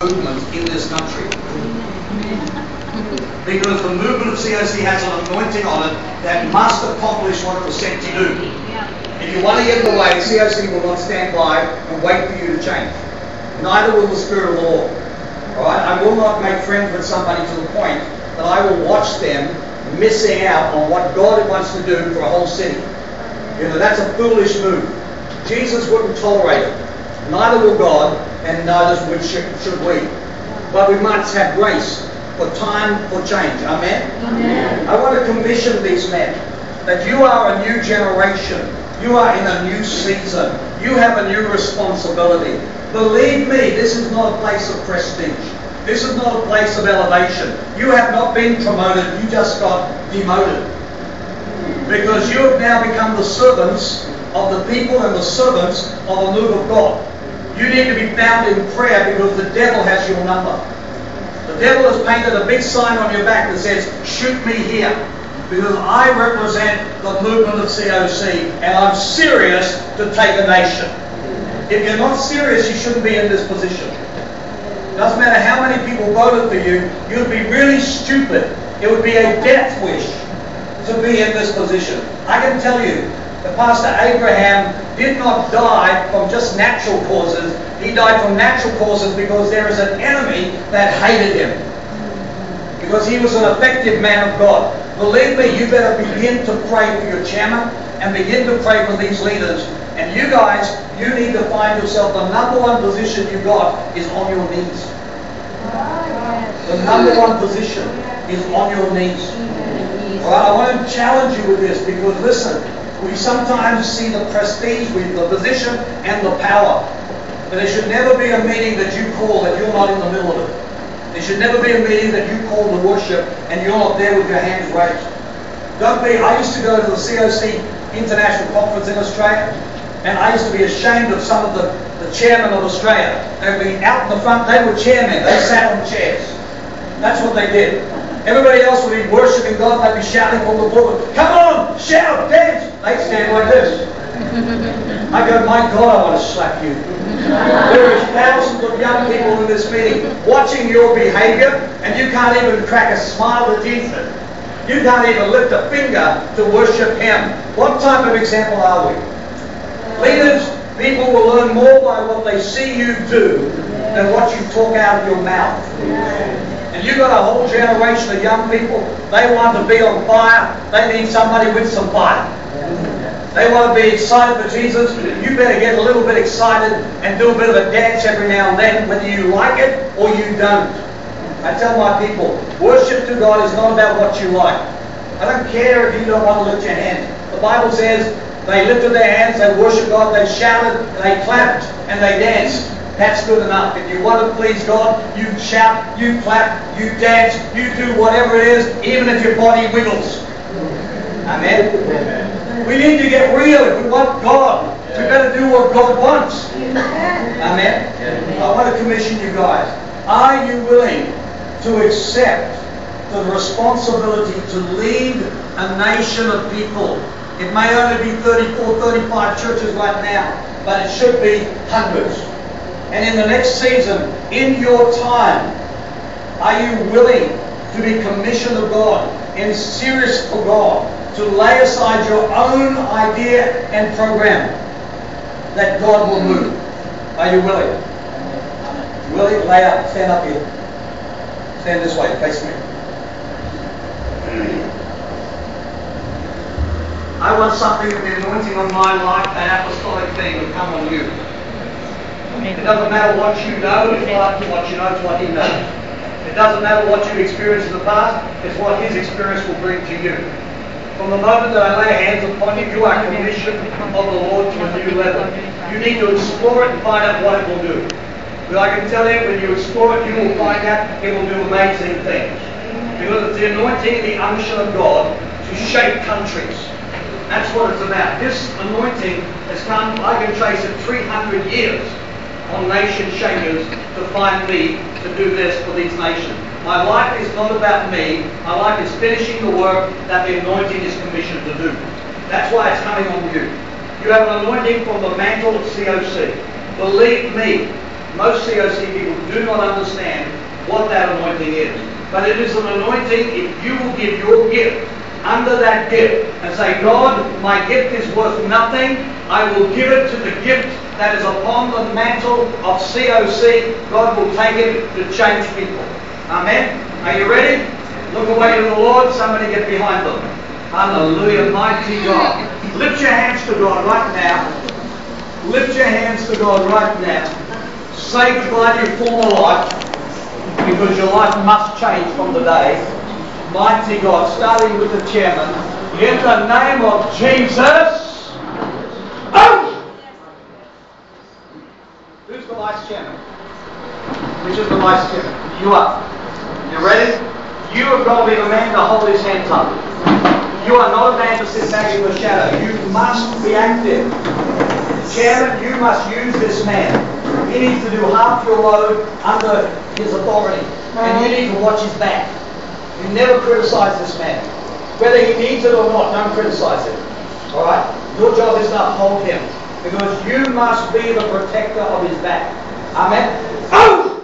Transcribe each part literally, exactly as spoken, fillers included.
movement in this country. Because the movement of C O C has an anointing on it that must accomplish what it was sent to do. If you want to get in the way, C O C will not stand by and wait for you to change. Neither will the Spirit of the Lord. Alright? I will not make friends with somebody to the point that I will watch them missing out on what God wants to do for a whole city. You know, that's a foolish move. Jesus wouldn't tolerate it. Neither will God, and neither should, should we. But we must have grace for time for change. Amen? Amen? I want to commission these men that you are a new generation. You are in a new season. You have a new responsibility. Believe me, this is not a place of prestige. This is not a place of elevation. You have not been promoted, you just got demoted. Because you have now become the servants of the people and the servants of the move of God. You need to be found in prayer because the devil has your number. The devil has painted a big sign on your back that says, shoot me here. Because I represent the movement of C O C and I'm serious to take a nation. If you're not serious, you shouldn't be in this position. Doesn't matter how many people voted for you, you'd be really stupid. It would be a death wish to be in this position. I can tell you, that Pastor Abraham did not die from just natural causes. He died from natural causes because there is an enemy that hated him. Because he was an effective man of God. Believe me, you better begin to pray for your chairman and begin to pray for these leaders. And you guys, you need to find yourself, the number one position you got is on your knees. The number one position is on your knees. Alright, I want to challenge you with this because listen, we sometimes see the prestige with the position and the power. But there should never be a meeting that you call that you're not in the middle of it. There should never be a meeting that you call to worship and you're not there with your hands raised. Don't be, I used to go to the C O C International Conference in Australia, and I used to be ashamed of some of the, the chairmen of Australia. They would be out in the front, they were chairmen, they sat on chairs. That's what they did. Everybody else would be worshipping God, they'd be shouting from the pulpit, come on, shout, dance. They'd stand like this. I go, my God, I want to slap you. There is thousands of young people in this meeting watching your behavior, and you can't even crack a smile at Jesus. You can't even lift a finger to worship Him. What type of example are we? Leaders, people will learn more by what they see you do than what you talk out of your mouth. And you've got a whole generation of young people, they want to be on fire, they need somebody with some fire. They want to be excited for Jesus. You better get a little bit excited and do a bit of a dance every now and then, whether you like it or you don't. I tell my people, worship to God is not about what you like. I don't care if you don't want to lift your hands. The Bible says they lifted their hands, they worshiped God, they shouted, they clapped, and they danced. That's good enough. If you want to please God, you shout, you clap, you dance, you do whatever it is, even if your body wiggles. Amen? Amen. We need to get real. If we want God, we better do what God wants. Amen? I want to commission you guys. Are you willing to accept the responsibility to lead a nation of people? It may only be thirty-four, thirty-five churches right now, but it should be hundreds. And in the next season, in your time, are you willing to be commissioned of God, and serious for God, to lay aside your own idea and program that God will move? Are you willing? Willing? Lay up. Stand up here. Stand this way. Face me. I want something with the anointing on my life, that apostolic thing will come on you. It doesn't matter what you know, it's not what you know, it's what He knows. It doesn't matter what you've experienced in the past, it's what His experience will bring to you. From the moment that I lay hands upon you, you are commissioned of the Lord to a new level. You need to explore it and find out what it will do. But I can tell you, when you explore it, you will find out it will do amazing things. Because it's the anointing, the unction of God to shape countries. That's what it's about. This anointing has come, I can trace it three hundred years on nation shakers to find me to do this for these nations. My life is not about me. My life is finishing the work that the anointing is commissioned to do. That's why it's coming on you. You have an anointing from the mantle of C O C. Believe me, most C O C people do do not understand what that anointing is. But it is an anointing if you will give your gift under that gift and say, God, my gift is worth nothing. I will give it to the gift that is upon the mantle of C O C. God will take it to change people. Amen. Are you ready? Look away to the Lord. Somebody get behind them. Hallelujah. Mighty God. Lift your hands to God right now. Lift your hands to God right now. Say goodbye to your former life, because your life must change from today. Mighty God, starting with the chairman, in the name of Jesus. Oh! Who's the vice chairman? Which is the vice chairman? You are. You ready? You have got to be the man to hold his hands up. You are not a man to sit back in the shadow. You must be active. Chairman, you must use this man. He needs to do half your load under his authority. And you need to watch his back. You never criticize this man. Whether he needs it or not, don't criticize him. Alright? Your job is to uphold him. Because you must be the protector of his back. Amen? Oh!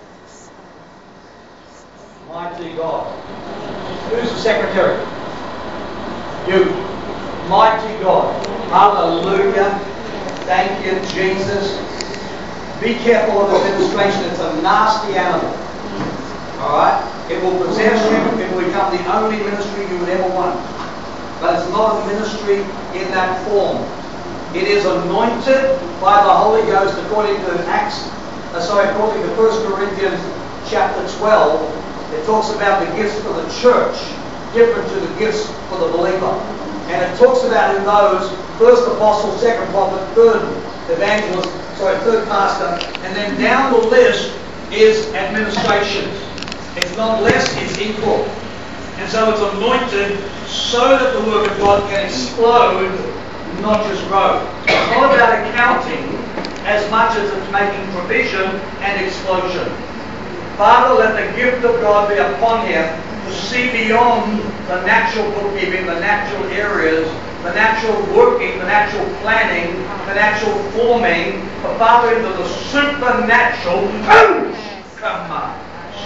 Mighty God. Who's the secretary? You. Mighty God. Hallelujah. Thank you, Jesus. Be careful of the administration. It's a nasty animal. Alright? It will possess you. It will become the only ministry you would ever want. But it's not a ministry in that form. It is anointed by the Holy Ghost according to Acts, uh, sorry, according to First Corinthians chapter twelve. It talks about the gifts for the church, different to the gifts for the believer. And it talks about in those, first apostle, second prophet, third evangelist, sorry, third pastor, and then down the list is administration. It's not less, it's equal. And so it's anointed so that the work of God can explode, not just grow. It's not about accounting as much as it's making provision and explosion. Father, let the gift of God be upon him to see beyond the natural bookkeeping, the natural areas, the natural working, the natural planning, the natural forming, but Father, into the supernatural. Come on.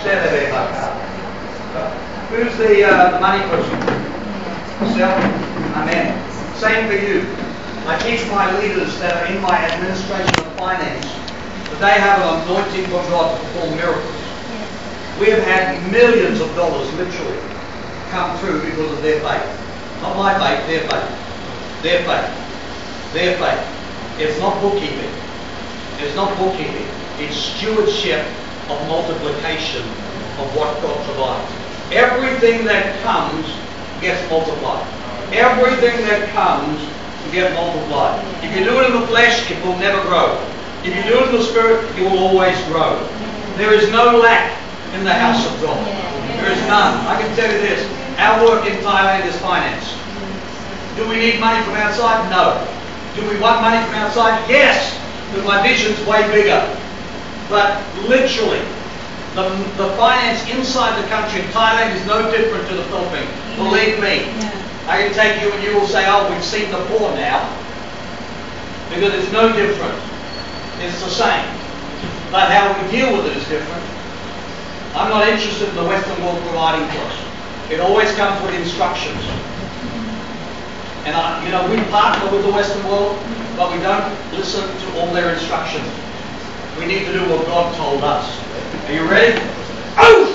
Who's the, uh, the money person? Myself? Amen. Same for you. I teach my leaders that are in my administration of finance that they have an anointing from God to perform miracles. We have had millions of dollars literally come through because of their faith. Not my faith, their faith. Their faith. Their faith. It's not bookkeeping. It's not bookkeeping. It's stewardship of multiplication of what God provides. Everything that comes gets multiplied. Everything that comes gets multiplied. If you do it in the flesh, it will never grow. If you do it in the spirit, it will always grow. There is no lack in the house of God. There is none. I can tell you this. Our work in Thailand is finance. Do we need money from outside? No. Do we want money from outside? Yes. Because my vision's way bigger. But literally, the, the finance inside the country in Thailand is no different to the Philippines. Believe me. I can take you and you will say, oh, we've seen the poor now. Because it's no different. It's the same. But how we deal with it is different. I'm not interested in the Western world providing for us. It always comes with instructions. And I, you know, we partner with the Western world, but we don't listen to all their instructions. We need to do what God told us. Are you ready? Oh!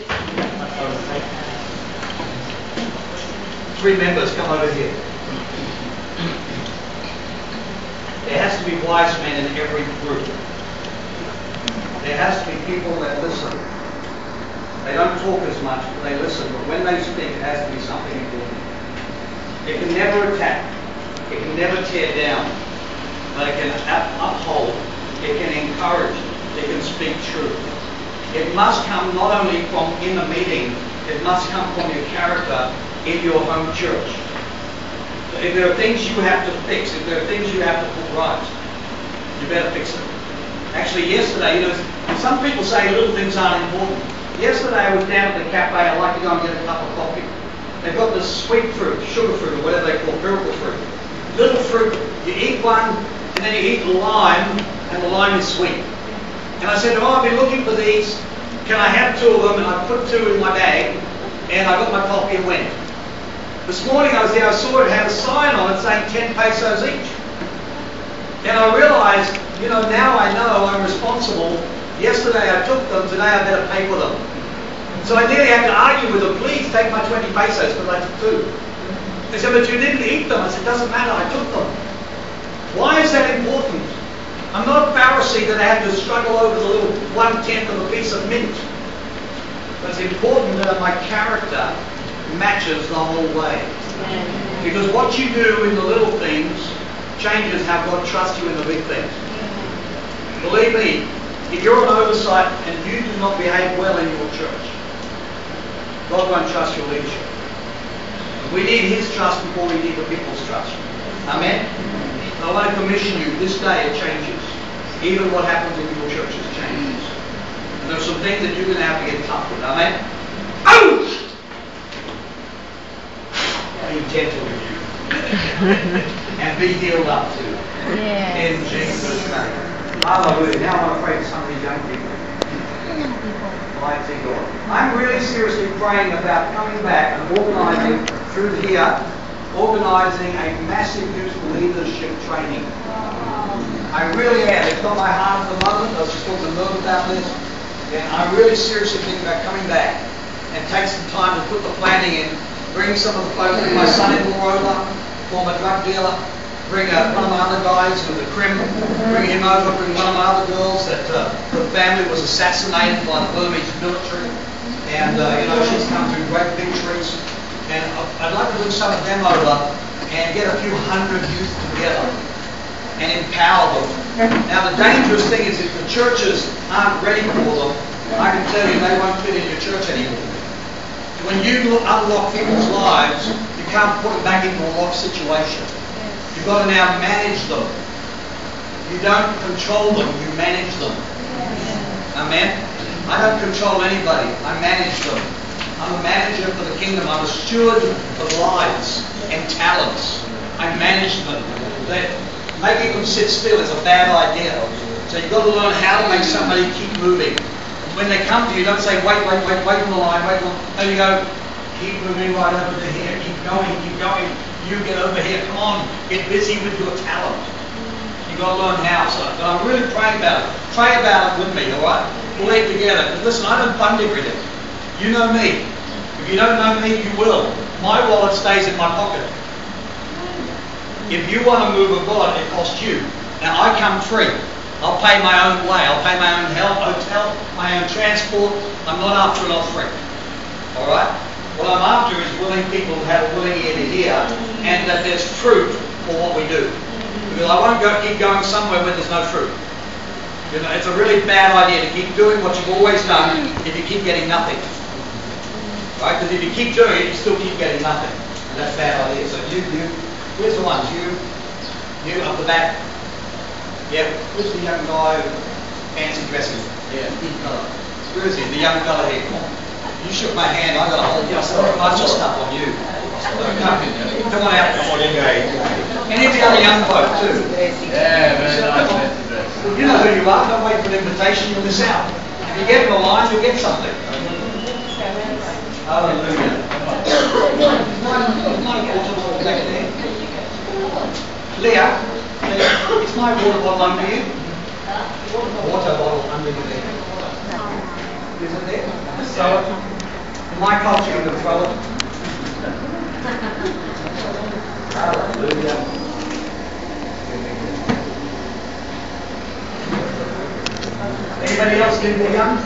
Three members, come over here. There has to be wise men in every group. There has to be people that listen. They don't talk as much, but they listen. But when they speak, it has to be something important. It can never attack. It can never tear down. But it can uphold. It can encourage. It can speak truth. It must come not only from in the meeting, it must come from your character in your home church. So if there are things you have to fix, if there are things you have to put right, you better fix it. Actually, yesterday, you know, some people say little things aren't important. Yesterday I was down at the cafe. I like to go and get a cup of coffee. They've got this sweet fruit, sugar fruit, or whatever they call miracle fruit. Little fruit, you eat one, and then you eat the lime, and the lime is sweet. And I said, oh, I've been looking for these. Can I have two of them? And I put two in my bag, and I got my coffee and went. This morning I was there, I saw it had a sign on it saying ten pesos each. And I realized, you know, now I know I'm responsible. Yesterday I took them, today I better pay for them. So I nearly had to argue with them, please take my twenty pesos, because I took two. They said, but you didn't eat them. I said, doesn't matter, I took them. Why is that important? I'm not a Pharisee that I have to struggle over the little one-tenth of a piece of mint. But it's important that my character matches the whole way. Because what you do in the little things changes how God trusts you in the big things. Believe me, if you're an oversight and you do not behave well in your church, God won't trust your leadership. We need His trust before we need the people's trust. Amen? I want to commission you. This day it changes. Even what happens in your churches changes. And there are some things that you're going to have to get tough with. Amen? Ouch! Be gentle with you. And be healed up too. Yes. In Jesus' name. Hallelujah. Now I want to pray for some of these young people. Mighty God. I'm really seriously praying about coming back and organising through here, organising a massive youth leadership training. I really am. It's on my heart at the moment. I was just talking to Merv about this. And I'm really seriously thinking about coming back and take some time to put the planning in. Bring some of the folks, bring my son-in-law over, former drug dealer. Bring uh, one of my other guys with a crim, bring him over, bring one of my other girls that uh, the family was assassinated by the Burmese military. And, uh, you know, she's come through great victories. And I'd like to bring some of them over and get a few hundred youth together and empower them. Now, the dangerous thing is if the churches aren't ready for them, I can tell you they won't fit in your church anymore. When you unlock people's lives, you can't put them back into a locked situation. You've got to now manage them. You don't control them, you manage them. Amen? I don't control anybody, I manage them. I'm a manager for the kingdom. I'm a steward of lives and talents. I manage them. That making them sit still is a bad idea. So you've got to learn how to make somebody keep moving. When they come to you, don't say, wait, wait, wait, wait on the line, wait on the line. No, you go, keep moving right over to here, keep going, keep going. You get over here, come on, get busy with your talent. You've got to learn how. So, but I'm really praying about it. Pray about it with me, all right? We'll lead together. Because listen, I don't fund everything. You know me. If you don't know me, you will. My wallet stays in my pocket. If you want to move abroad, it costs you. Now, I come free. I'll pay my own way. I'll pay my own hotel, my own transport. I'm not after an offering. All right? What I'm after is willing people to have a willing ear to hear and that there's fruit for what we do. Because I won't go keep going somewhere where there's no fruit. You know, it's a really bad idea to keep doing what you've always done if you keep getting nothing. Right? Because if you keep doing it, you still keep getting nothing. And that's a bad idea. So you, you, here's the ones. You, you up the back. Yeah, where's the young guy with fancy dressing? Yeah, where is he? The young fella here. Come on. You shook my hand, I got a whole bunch of stuff on you. Come on out, come on in. Any of the other young folk too. Yeah, very nice. You know who you are, don't wait for an invitation, you'll miss out. If you get in the line, you'll get something. Hallelujah. Leah, Leah, is my water bottle under you? Water bottle under you there. Is it there? So, in my culture, you're going to throw it. Hallelujah. Anybody else getting there young?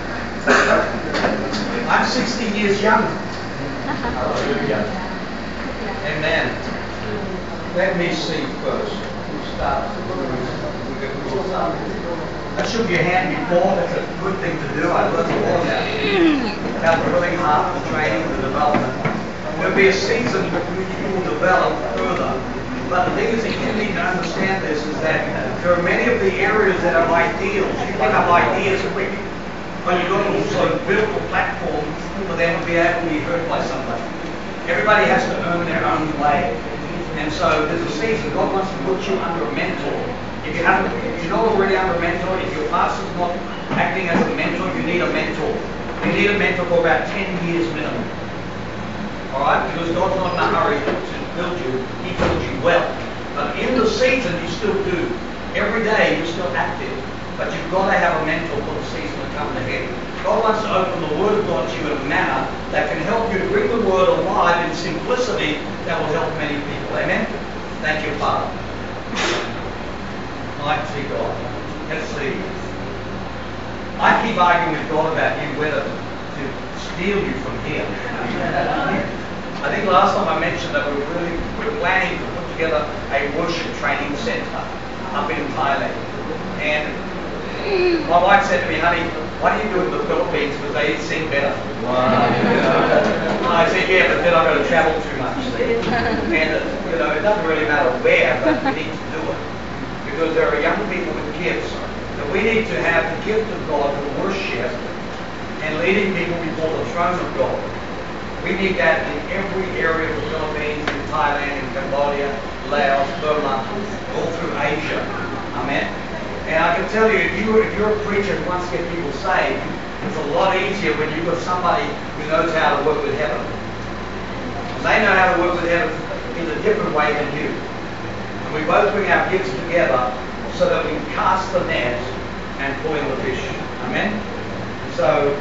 I'm sixty years young. Hallelujah. Amen. Let me see first. We'll start. I shook your hand before. That's a good thing to do. I learned a lot about it. About the willing heart, the training, the development. There'll be a season when you will develop further. But the thing is that you need to understand this is that there are many of the areas that are ideals. You pick up ideas quick. But you've got to also build a platform for them to be able to be heard by somebody. Everybody has to earn their own way. And so there's a season. God wants to put you under a mentor If you haven't, if you're not already under a mentor, if your pastor's not acting as a mentor, you need a mentor. You need a mentor for about ten years minimum. Alright? Because God's not in a hurry to build you. He builds you well. But in the season, you still do. Every day, you're still active. But you've got to have a mentor for the season to come ahead. God wants to open the Word of God to you in a manner that can help you to bring the Word alive in simplicity that will help many people. Amen? Thank you, Father. Mighty God. Let's see. I keep arguing with God about you whether to steal you from here. I think last time I mentioned that we were really we're planning to put together a worship training centre up in Thailand. And my wife said to me, honey, why do you do it in the Philippines? Because they sing better. Wow. You know? I said, yeah, but then I've got to travel too much. And, you know, it doesn't really matter where, but we need to do it. Because there are young people with gifts. And we need to have the gift of God to worship and leading people before the throne of God. We need that in every area of the Philippines, in Thailand, in Cambodia, Laos, Burma, all through Asia. Amen. And I can tell you, if, you, if you're a preacher who wants to get people saved, it's a lot easier when you've got somebody who knows how to work with heaven. And they know how to work with heaven in a different way than you. And we both bring our gifts together so that we can cast the net and pull in the fish. Amen? And so,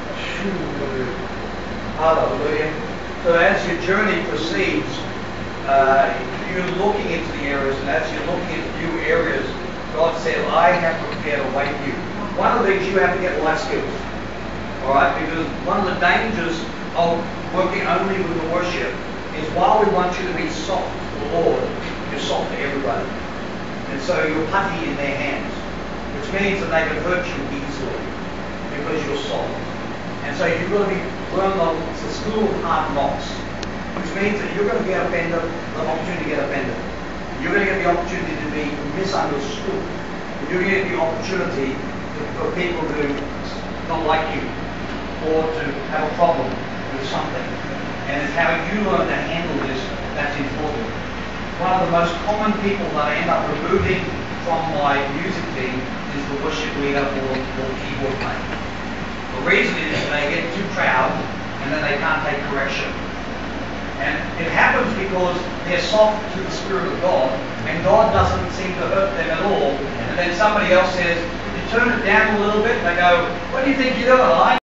hallelujah. So as your journey proceeds, uh, you're looking into the areas, and as you're looking into new areas, God said, I have prepared a way for you. One of the things you have to get life skills. Alright? Because one of the dangers of working only with the worship is while we want you to be soft to the Lord, you're soft to everybody. And so you're putty in their hands, which means that they can hurt you easily because you're soft. And so you've got to be learn the, the school of hard knocks, which means that you're going to get offended, the opportunity to get offended. You're going to get the opportunity to be misunderstood. And you're going to get the opportunity to, for people who don't like you or to have a problem with something. And it's how you learn to handle this that's important. One of the most common people that I end up removing from my music team is the worship leader or, or keyboard player. The reason is they get too proud and then they can't take correction. And it happens because they're soft to the Spirit of God, and God doesn't seem to hurt them at all. And then somebody else says, you turn it down a little bit, and they go, what do you think you're doing? I